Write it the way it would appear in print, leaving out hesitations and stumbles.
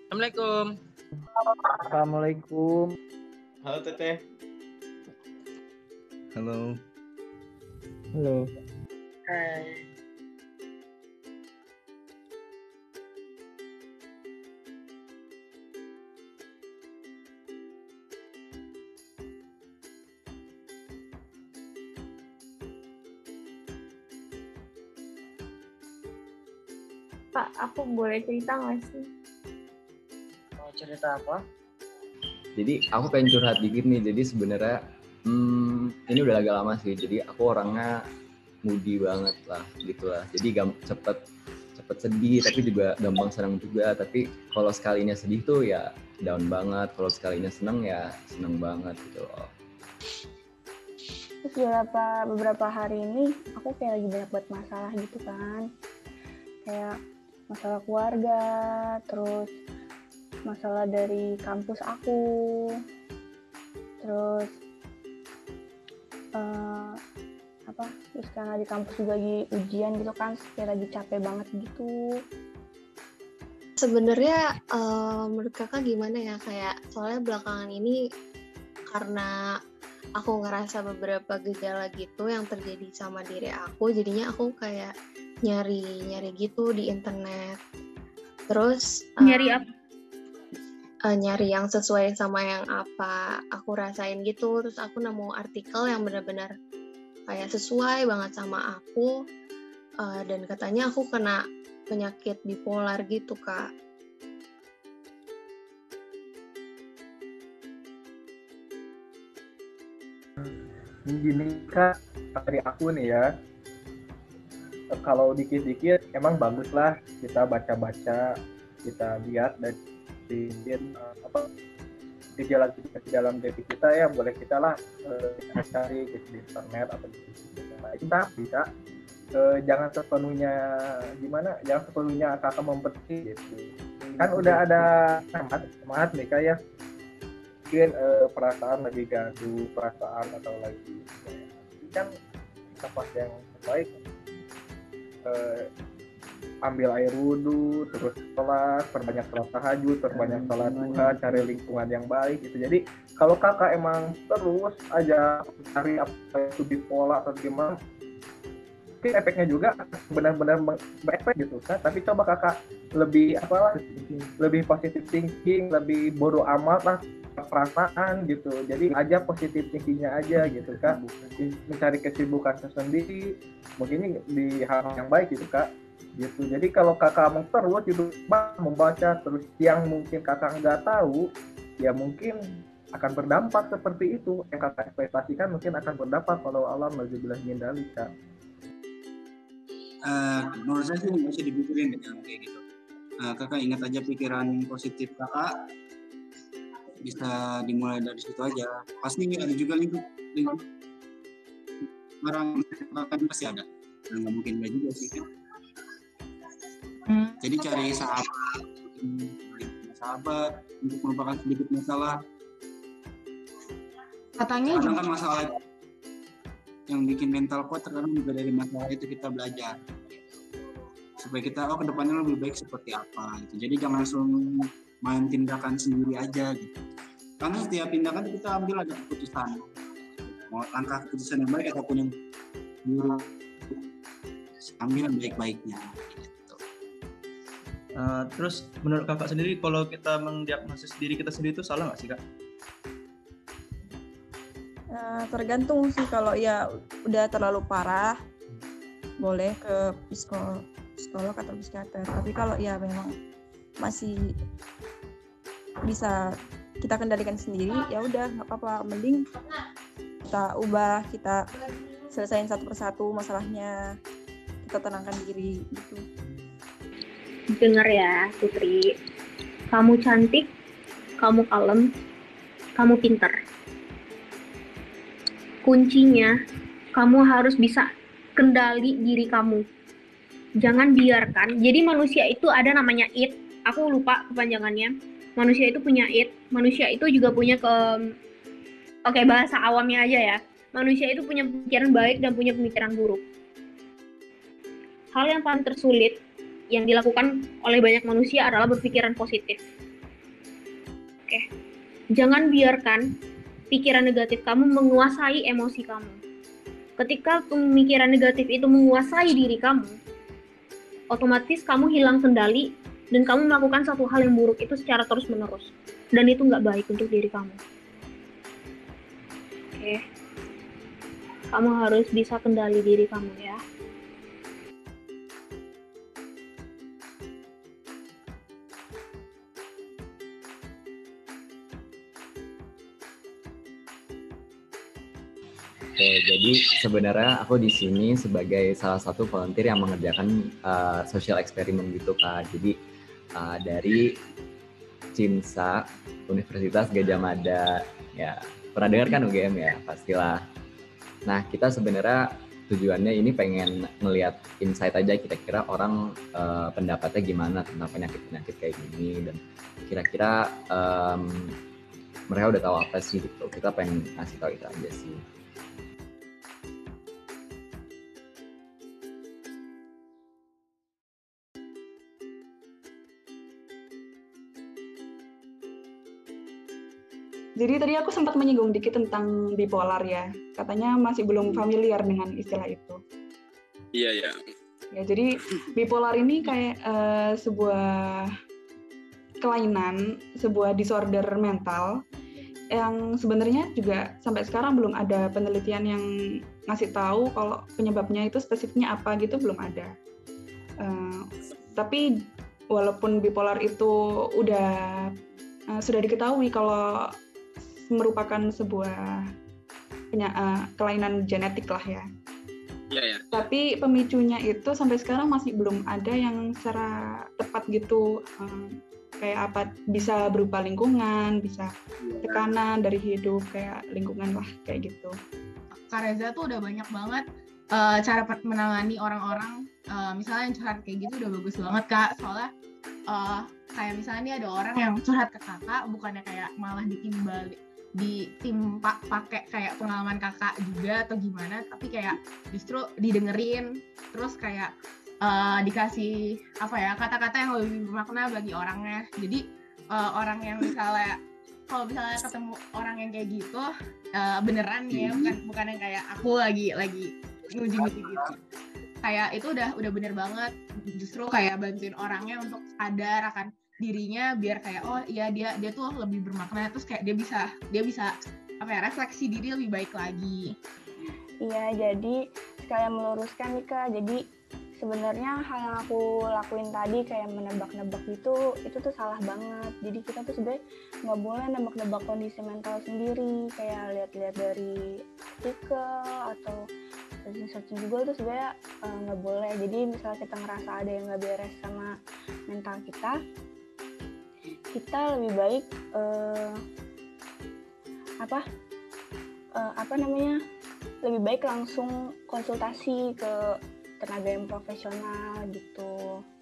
Assalamualaikum. Assalamualaikum. Halo Teteh. Halo. Halo. Hai. Kak, aku boleh cerita nggak sih? Mau cerita apa? Jadi aku pengen curhat dikit nih. Jadi sebenarnya ini udah agak lama sih. Jadi aku orangnya moody banget lah, gitulah. Jadi cepet sedih, tapi juga gampang senang juga. Tapi kalau sekalinya sedih tuh ya down banget. Kalau sekalinya senang ya senang banget gitu loh. Terus beberapa hari ini aku kayak lagi banyak buat masalah gitu kan. Kayak masalah keluarga, terus masalah dari kampus aku, terus terus karena di kampus juga lagi ujian gitu kan, kayak lagi capek banget gitu. Sebenarnya menurut kakak gimana ya, kayak soalnya belakangan ini karena aku ngerasa beberapa gejala gitu yang terjadi sama diri aku, jadinya aku kayak nyari gitu di internet. Terus nyari apa? Nyari yang sesuai sama yang apa aku rasain gitu. Terus aku nemu artikel yang benar-benar kayak sesuai banget sama aku, dan katanya aku kena penyakit bipolar gitu, Kak. Gini Kak, dari aku nih ya, kalau dikit-dikit emang bagus lah kita baca-baca, kita lihat dan gejala di dalam diri kita ya, boleh kita lah cari di internet atau di tapi Kak, jangan sepenuhnya kakak membenci gitu. Kan udah ada semangat nih Kak ya, mungkin perasaan lagi gaduh, perasaan atau lagi kan tempat yang baik, ambil air wudhu, terus sholat, perbanyak sholat tahajud, perbanyak sholat duha, cari lingkungan yang baik gitu. Jadi kalau kakak emang terus aja cari apa itu bipolar atau gimana, mungkin efeknya juga benar-benar berefek gitu kan. Tapi coba kakak lebih positive thinking, lebih bodo amat lah perasaan gitu. Jadi aja positive thinkingnya aja gitu kan, mencari kesibukan tersendiri, mungkin di hal yang baik gitu Kak gitu. Jadi kalau kakak mau terus gitu membaca terus yang mungkin kakak nggak tahu, ya mungkin akan berdampak seperti itu. Yang kakak ekspektasikan mungkin akan berdampak kalau alam naudzubillah min dzalik Kak. Menurut saya sih nggak usah dipikirin yang kayak gitu. Kakak ingat aja pikiran positif kakak, bisa dimulai dari situ aja. Pasti ada juga lingkup orang pasti ada. Nggak mungkin nggak juga sih kan. Jadi cari sahabat untuk melupakan sedikit masalah. Katanya karena kan masalah yang bikin mental kuat terkadang juga dari masalah itu kita belajar supaya kita kedepannya lebih baik seperti apa gitu. Jadi jangan langsung main tindakan sendiri aja gitu. Karena setiap tindakan kita ambil ada keputusan. Mau langkah keputusan yang baik ataupun yang buruk, ambil yang baik-baiknya. Terus menurut kakak sendiri, kalau kita mendiagnosis diri kita sendiri itu salah nggak sih Kak? Tergantung sih, kalau ya udah terlalu parah boleh ke psikolog atau psikiater. Tapi kalau ya memang masih bisa kita kendalikan sendiri, ya udah nggak apa-apa, mending kita ubah, kita selesain satu persatu masalahnya, kita tenangkan diri gitu. Dengar ya Putri, kamu cantik, kamu kalem, kamu pintar. Kuncinya kamu harus bisa kendali diri kamu. Jangan biarkan. Jadi manusia itu ada namanya id. Aku lupa kepanjangannya. Manusia itu punya id. Manusia itu juga punya Oke, bahasa awamnya aja ya. Manusia itu punya pemikiran baik dan punya pemikiran buruk. Hal yang paling tersulit yang dilakukan oleh banyak manusia adalah berpikiran positif. Jangan biarkan pikiran negatif kamu menguasai emosi kamu. Ketika pemikiran negatif itu menguasai diri kamu, otomatis kamu hilang kendali dan kamu melakukan satu hal yang buruk itu secara terus-menerus. Dan itu nggak baik untuk diri kamu. Oke. Kamu harus bisa kendali diri kamu ya. Oke, jadi sebenarnya aku di sini sebagai salah satu volunteer yang mengerjakan social eksperimen gitu Kak. Jadi dari CIMSA, Universitas Gadjah Mada, ya pernah dengar kan UGM ya, pastilah. Nah kita sebenarnya tujuannya ini pengen ngelihat insight aja kira-kira orang pendapatnya gimana tentang penyakit-penyakit kayak gini, dan kira-kira mereka udah tahu apa sih gitu. Kita pengen ngasih tahu itu aja sih. Jadi tadi aku sempat menyinggung dikit tentang bipolar ya. Katanya masih belum familiar dengan istilah itu. Iya, iya. Ya, jadi bipolar ini kayak sebuah kelainan, sebuah disorder mental yang sebenarnya juga sampai sekarang belum ada penelitian yang ngasih tahu kalau penyebabnya itu spesifiknya apa gitu, belum ada. Tapi walaupun bipolar itu sudah diketahui kalau merupakan sebuah kelainan genetik lah ya. Iya, ya. Tapi pemicunya itu sampai sekarang masih belum ada yang secara tepat gitu, kayak apa, bisa berupa lingkungan, bisa tekanan dari hidup, kayak lingkungan lah, kayak gitu. Kak Reza tuh udah banyak banget cara menangani orang-orang, misalnya yang curhat kayak gitu udah bagus banget Kak, soalnya kayak misalnya nih ada orang yang curhat ke kakak, bukannya kayak malah ditimpa pakai kayak pengalaman kakak juga atau gimana, tapi kayak justru didengerin, terus kayak dikasih apa ya, kata-kata yang lebih bermakna bagi orangnya. Jadi orang yang misalnya kalau misalnya ketemu orang yang kayak gitu beneran ya, bukan yang kayak aku lagi nguji-nguji gitu. Kayak itu udah bener banget, justru kayak bantuin orangnya untuk sadar akan dirinya, biar kayak oh iya dia tuh lebih bermakna, terus kayak dia bisa apa ya, refleksi diri lebih baik lagi. Iya, jadi sekalian meluruskan nih Kak, jadi sebenarnya hal yang aku lakuin tadi kayak menebak-nebak itu tuh salah banget. Jadi kita tuh sebenarnya nggak boleh nebak-nebak kondisi mental sendiri, kayak lihat-lihat dari artikel atau searching Google tuh sebenarnya nggak boleh. Jadi misalnya kita ngerasa ada yang nggak beres sama mental kita lebih baik lebih baik langsung konsultasi ke tenaga yang profesional gitu.